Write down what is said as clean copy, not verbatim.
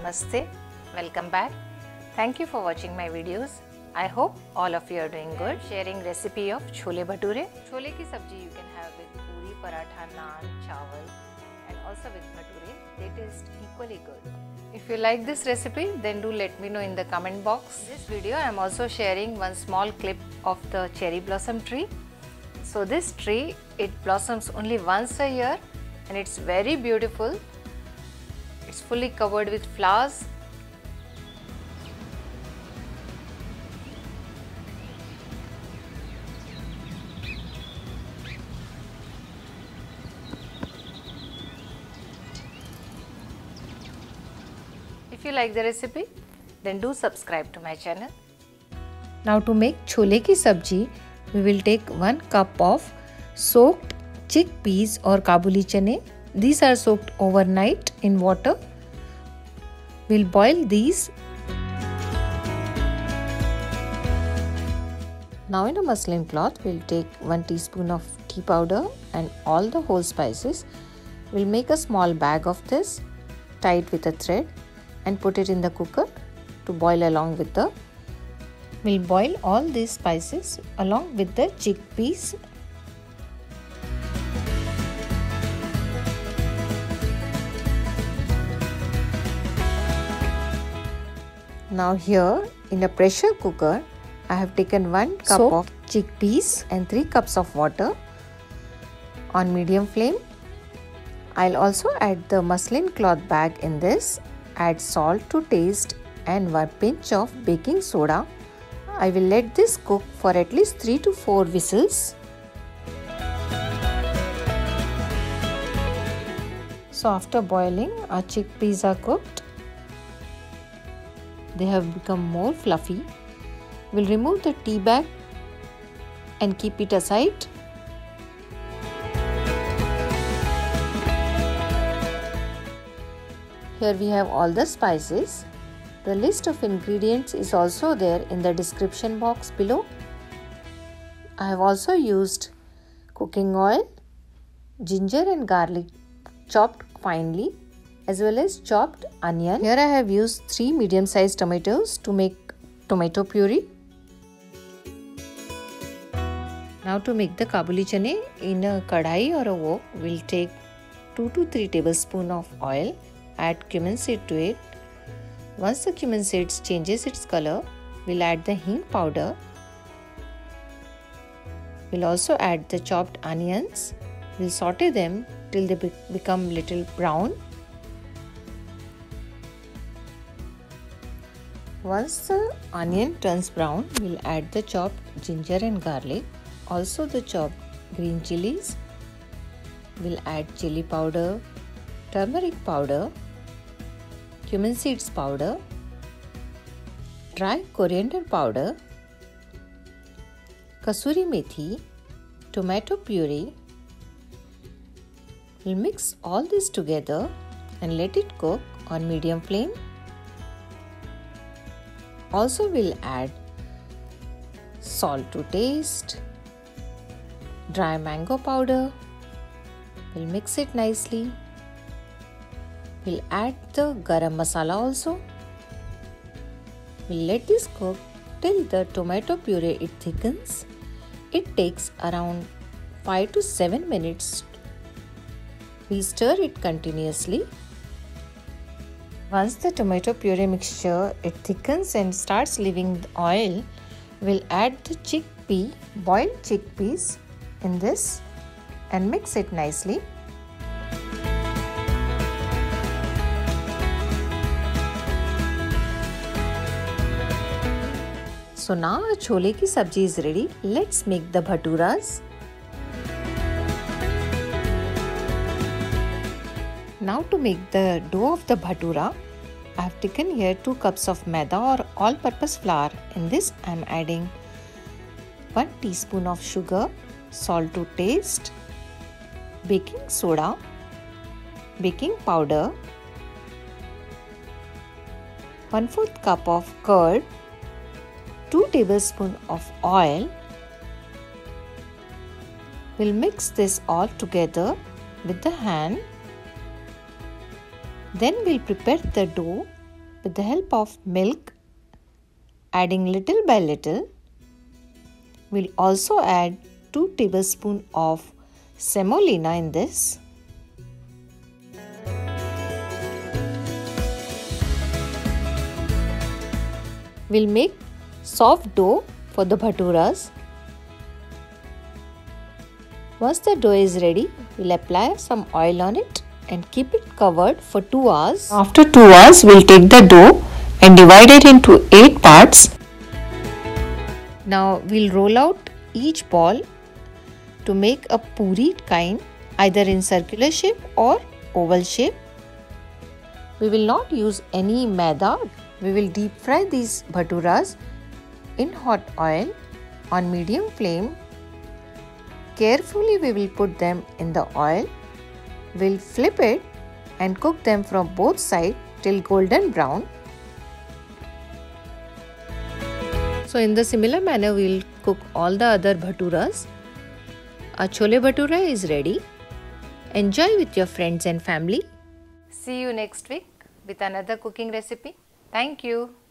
Namaste, welcome back. Thank you for watching my videos. I hope all of you are doing good. Sharing recipe of chole bhature. Chole ki sabji you can have with puri, paratha, naan, chawal and also with bhature. They taste equally good. If you like this recipe, then do let me know in the comment box. In this video I am also sharing one small clip of the cherry blossom tree. So this tree, it blossoms only once a year and it's very beautiful. It's fully covered with flowers. If you like the recipe, then do subscribe to my channel. Now to make chole ki sabji, we will take 1 cup of soaked chickpeas or Kabuli chane. These are soaked overnight in water. We'll boil these. Now in a muslin cloth, we'll take 1 teaspoon of tea powder and all the whole spices. We'll make a small bag of this, tie it with a thread and put it in the cooker to boil along with the. We'll boil all these spices along with the chickpeas. Now here in a pressure cooker, I have taken 1 cup of chickpeas and 3 cups of water on medium flame. I'll also add the muslin cloth bag in this, add salt to taste and 1 pinch of baking soda. I will let this cook for at least 3 to 4 whistles. So after boiling, our chickpeas are cooked. They have become more fluffy. We'll remove the tea bag and keep it aside. Here we have all the spices. The list of ingredients is also there in the description box below. I have also used cooking oil, ginger and garlic chopped finely, as well as chopped onion. Here I have used 3 medium-sized tomatoes to make tomato puree. Now to make the Kabuli chane, in a kadhai or a wok, we'll take 2 to 3 tablespoons of oil, add cumin seed to it. Once the cumin seeds changes its color, we'll add the hing powder. We'll also add the chopped onions. We'll saute them till they become little brown. Once the onion turns brown, we'll add the chopped ginger and garlic, also the chopped green chilies. We'll add chili powder, turmeric powder, cumin seeds powder, dry coriander powder, kasuri methi, tomato puree. We'll mix all this together and let it cook on medium flame. Also we'll add salt to taste, dry mango powder. We'll mix it nicely. We'll add the garam masala also. We'll let this cook till the tomato puree it thickens. It takes around 5 to 7 minutes. We'll stir it continuously. Once the tomato puree mixture it thickens and starts leaving the oil, we'll add the boiled chickpeas in this and mix it nicely. So now our chole ki sabji is ready. Let's make the bhaturas. Now to make the dough of the bhatura, I have taken here 2 cups of maida or all-purpose flour. In this I am adding 1 teaspoon of sugar, salt to taste, baking soda, baking powder, 1/4 cup of curd, 2 tablespoons of oil. We'll mix this all together with the hand. Then we'll prepare the dough with the help of milk, adding little by little. We'll also add 2 tablespoons of semolina in this. We'll make soft dough for the bhaturas. Once the dough is ready, we'll apply some oil on it and keep it covered for 2 hours. After 2 hours, we'll take the dough and divide it into 8 parts. Now we'll roll out each ball to make a puri kind, either in circular shape or oval shape. We will not use any maida. We will deep fry these bhaturas in hot oil on medium flame. Carefully we will put them in the oil. We'll flip it and cook them from both sides till golden brown. So in the similar manner we'll cook all the other bhaturas. Our chole bhatura is ready. Enjoy with your friends and family. See you next week with another cooking recipe. Thank you.